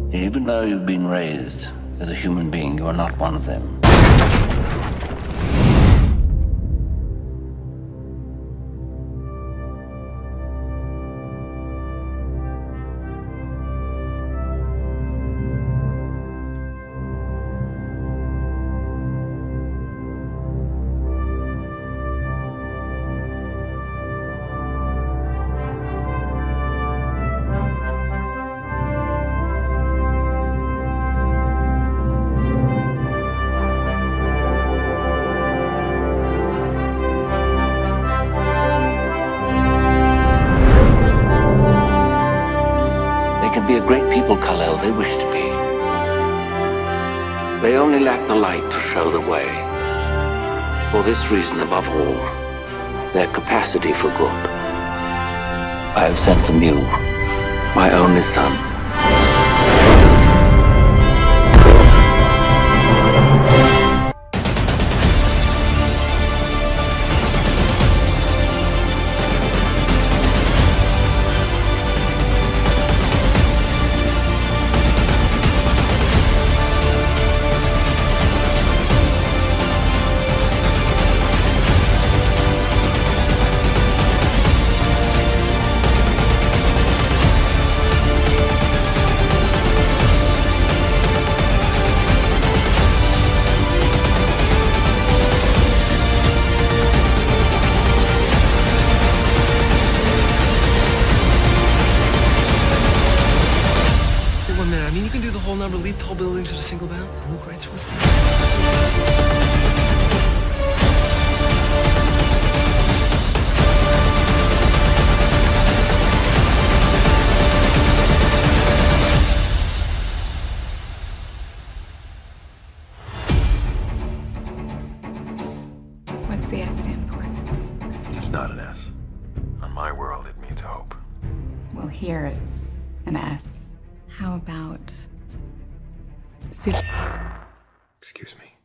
Even though you've been raised as a human being, you are not one of them. They can be a great people, Kal-El. They wish to be. They only lack the light to show the way. For this reason, above all, their capacity for good. I have sent them you, my only son. I mean, you can do the whole number, leap tall buildings at a single bound. Look right through it. What's the S stand for? It's not an S. On my world, it means hope. Well, here it's an S. How about Excuse me.